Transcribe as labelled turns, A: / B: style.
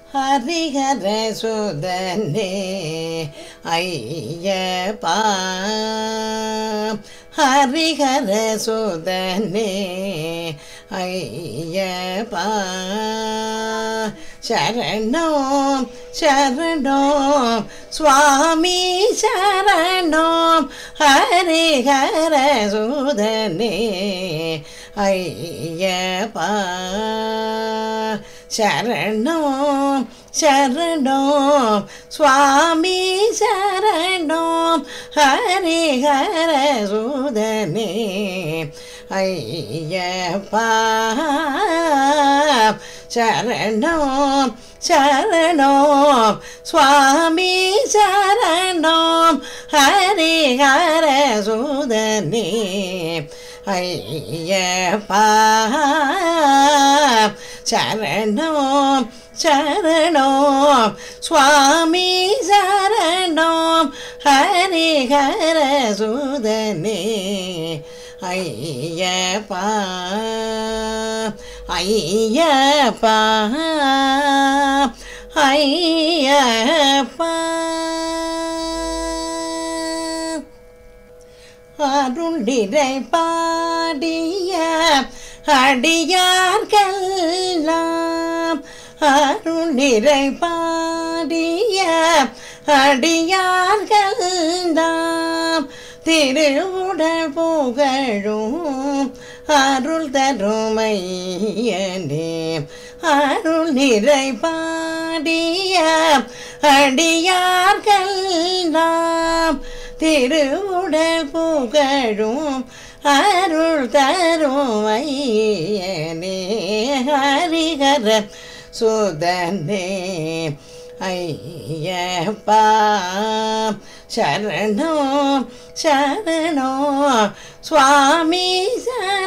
A: ஹரிஹர சுதனே ஐயப்பா ஹரிஹர சுதனே ஐயப்பா சரணம் சரணம் சுவாமி சரணம் ஹரிஹர சுதனே ஐயப்பா சரணம் சரணம் சுவாமி சரணம் ஹரிஹர சுதனே ஐயப்பா சரணம் சரணம் சுவாமி சரணம் ஹரிஹர சுதனே ஐயப்பா சரணம் சரணம் சுவாமி சரணம் ஹரிஹர சுதனே ஐயப்பா ஐயப்பா ஐயப்பா அருளிரை பாடிய அடியார்கெல்லாம் அருளிரை பாடிய அடியார்கெல்லாம் திருவுடல் புகழும் அருள் தருமையனே அருள் நிறை பாடிய அடியார்கெல்லாம் திருவுடல் புகழும் அருள் தருமையனே ஹரிஹர சுதனே ஐயப்பா சரணம் சரணம் சுவாமி